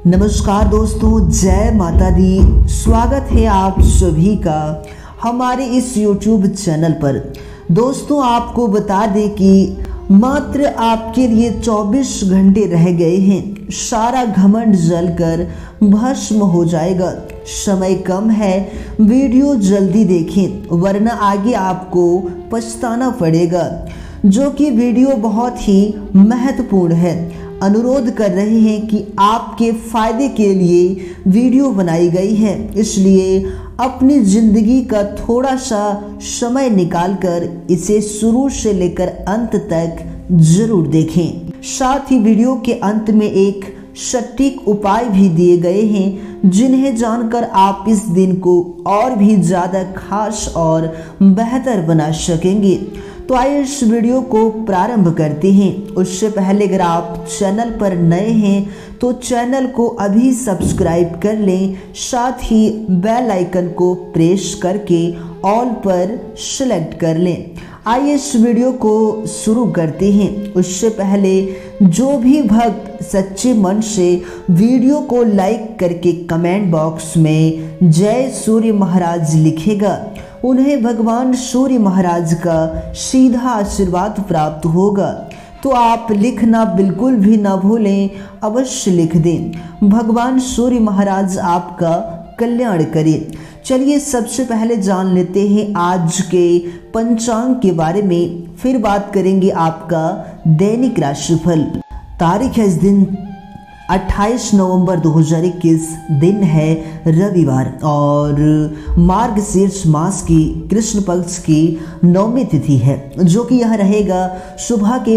नमस्कार दोस्तों, जय माता दी। स्वागत है आप सभी का हमारे इस YouTube चैनल पर। दोस्तों, आपको बता दें कि मात्र आपके लिए 24 घंटे रह गए हैं। सारा घमंड जलकर भस्म हो जाएगा। समय कम है, वीडियो जल्दी देखें वरना आगे आपको पछताना पड़ेगा। जो कि वीडियो बहुत ही महत्वपूर्ण है। अनुरोध कर रहे हैं कि आपके फायदे के लिए वीडियो बनाई गई है, इसलिए अपनी ज़िंदगी का थोड़ा सा समय निकालकर इसे शुरू से लेकर अंत तक ज़रूर देखें। साथ ही वीडियो के अंत में एक सटीक उपाय भी दिए गए हैं, जिन्हें जानकर आप इस दिन को और भी ज़्यादा खास और बेहतर बना सकेंगे। तो आइए इस वीडियो को प्रारंभ करते हैं। उससे पहले अगर आप चैनल पर नए हैं तो चैनल को अभी सब्सक्राइब कर लें, साथ ही बेल आइकन को प्रेस करके ऑल पर सेलेक्ट कर लें। आइए इस वीडियो को शुरू करते हैं। उससे पहले जो भी भक्त सच्चे मन से वीडियो को लाइक करके कमेंट बॉक्स में जय सूर्य महाराज लिखेगा, उन्हें भगवान सूर्य महाराज का सीधा आशीर्वाद प्राप्त होगा। तो आप लिखना बिल्कुल भी ना भूलें, अवश्य लिख दें। भगवान सूर्य महाराज आपका कल्याण करें। चलिए सबसे पहले जान लेते हैं आज के पंचांग के बारे में, फिर बात करेंगे आपका दैनिक राशिफल। तारीख है इस दिन 28 नवंबर 2021, दिन है रविवार और मार्गशीर्ष मास की कृष्ण पक्ष की 9वीं तिथि है, जो कि यह रहेगा सुबह के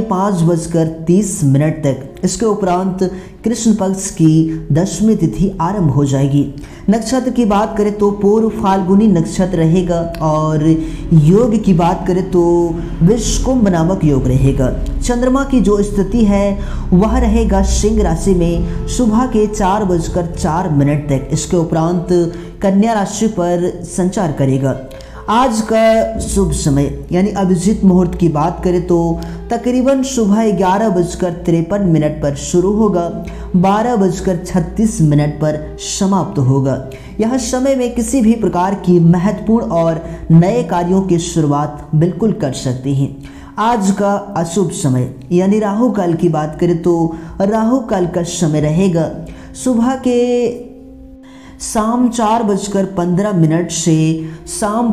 5:30 तक। इसके उपरांत कृष्ण पक्ष की 10वीं तिथि आरंभ हो जाएगी। नक्षत्र की बात करें तो पूर्व फाल्गुनी नक्षत्र रहेगा और योग की बात करें तो विषकुंभ नामक योग रहेगा। चंद्रमा की जो स्थिति है वह रहेगा सिंह राशि में सुबह के 4:04 तक। इसके उपरांत कन्या राशि पर संचार करेगा। आज का शुभ समय यानी अभिजीत मुहूर्त की बात करें तो तकरीबन सुबह 11:53 पर शुरू होगा, 12:36 पर समाप्त होगा। यह समय में किसी भी प्रकार की महत्वपूर्ण और नए कार्यों की शुरुआत बिल्कुल कर सकते हैं। आज का अशुभ समय यानी राहु काल की बात करें तो राहु काल का समय रहेगा सुबह के शाम 4:15 से शाम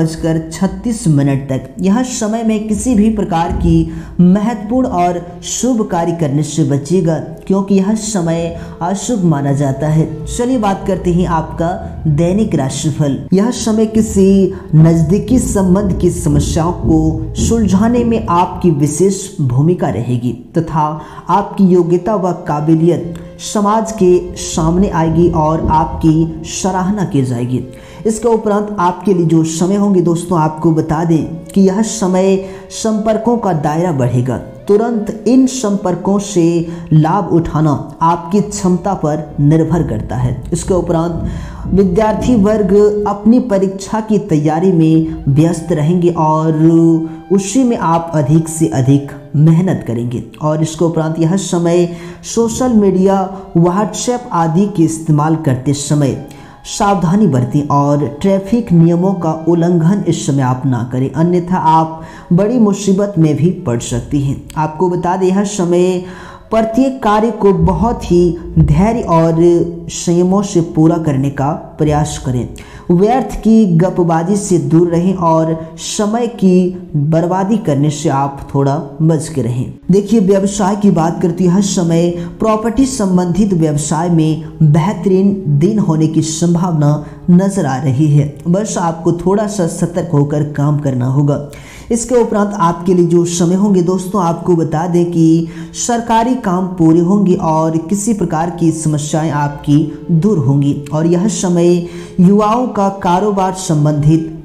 5:36 तक। यह समय में किसी भी प्रकार की महत्वपूर्ण और शुभ कार्य करने से बचेगा, क्योंकि यह समय अशुभ माना जाता है। चलिए बात करते हैं आपका दैनिक राशिफल। यह समय किसी नज़दीकी संबंध की समस्याओं को सुलझाने में आपकी विशेष भूमिका रहेगी तथा आपकी योग्यता व काबिलियत समाज के सामने आएगी और आपकी सराहना की जाएगी। इसके उपरांत आपके लिए जो समय होंगे दोस्तों, आपको बता दें कि यह समय संपर्कों का दायरा बढ़ेगा। तुरंत इन संपर्कों से लाभ उठाना आपकी क्षमता पर निर्भर करता है। इसके उपरांत विद्यार्थी वर्ग अपनी परीक्षा की तैयारी में व्यस्त रहेंगे और उसी में आप अधिक से अधिक मेहनत करेंगे। और इसके उपरांत यह समय सोशल मीडिया, व्हाट्सएप आदि के इस्तेमाल करते समय सावधानी बरतें और ट्रैफिक नियमों का उल्लंघन इस समय आप ना करें, अन्यथा आप बड़ी मुसीबत में भी पड़ सकती हैं। आपको बता दें यह समय प्रत्येक कार्य को बहुत ही धैर्य और संयमों से पूरा करने का प्रयास करें। व्यर्थ की गपबाजी से दूर रहें और समय की बर्बादी करने से आप थोड़ा बच के रहें। देखिए व्यवसाय की बात करते हैं, हर समय प्रॉपर्टी संबंधित व्यवसाय में बेहतरीन दिन होने की संभावना नजर आ रही है। बस आपको थोड़ा सा सतर्क होकर काम करना होगा। इसके उपरांत आपके लिए जो समय होंगे दोस्तों, आपको बता दें कि सरकारी काम पूरे होंगे और किसी प्रकार की समस्याएं आपकी दूर होंगी। और यह समय युवाओं का कारोबार संबंधित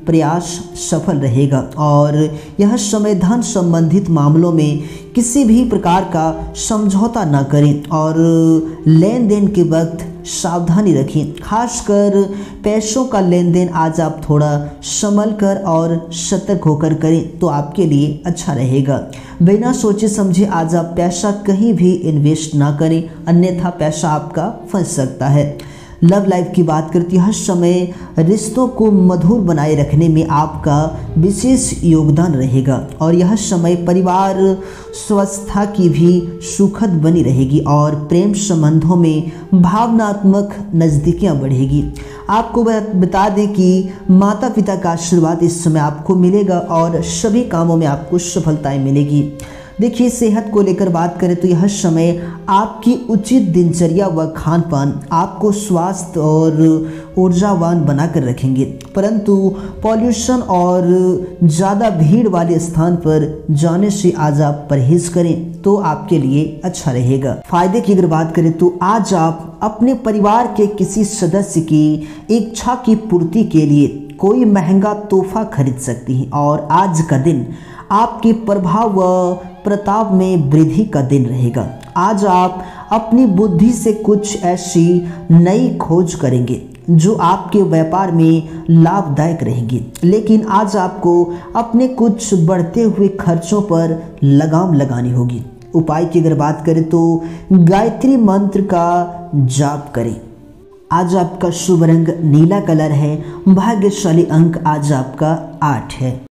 प्रयास सफल रहेगा और यह समय धन संबंधित मामलों में किसी भी प्रकार का समझौता न करें और लेन देन के वक्त सावधानी रखें। खासकर पैसों का लेन देन आज आप थोड़ा संभल कर और सतर्क होकर करें तो आपके लिए अच्छा रहेगा। बिना सोचे समझे आज आप पैसा कहीं भी इन्वेस्ट ना करें, अन्यथा पैसा आपका फंस सकता है। लव लाइफ की बात करती हर समय रिश्तों को मधुर बनाए रखने में आपका विशेष योगदान रहेगा और यह समय परिवार स्वस्थता की भी सुखद बनी रहेगी और प्रेम संबंधों में भावनात्मक नज़दीकियाँ बढ़ेगी। आपको बता दें कि माता पिता का आशीर्वाद इस समय आपको मिलेगा और सभी कामों में आपको सफलताएं मिलेगी। देखिए, सेहत को लेकर बात करें तो यह समय आपकी उचित दिनचर्या व खान पान आपको स्वस्थ और ऊर्जावान बनाकर रखेंगे, परंतु पॉल्यूशन और ज़्यादा भीड़ वाले स्थान पर जाने से आज आप परहेज करें तो आपके लिए अच्छा रहेगा। फायदे की अगर बात करें तो आज आप अपने परिवार के किसी सदस्य की इच्छा की पूर्ति के लिए कोई महंगा तोहफा खरीद सकती हैं और आज का दिन आपके प्रभाव व प्रताप में वृद्धि का दिन रहेगा। आज आप अपनी बुद्धि से कुछ ऐसी नई खोज करेंगे जो आपके व्यापार में लाभदायक रहेगी, लेकिन आज आपको अपने कुछ बढ़ते हुए खर्चों पर लगाम लगानी होगी। उपाय की अगर बात करें तो गायत्री मंत्र का जाप करें। आज आपका शुभ रंग नीला कलर है। भाग्यशाली अंक आज आपका 8 है।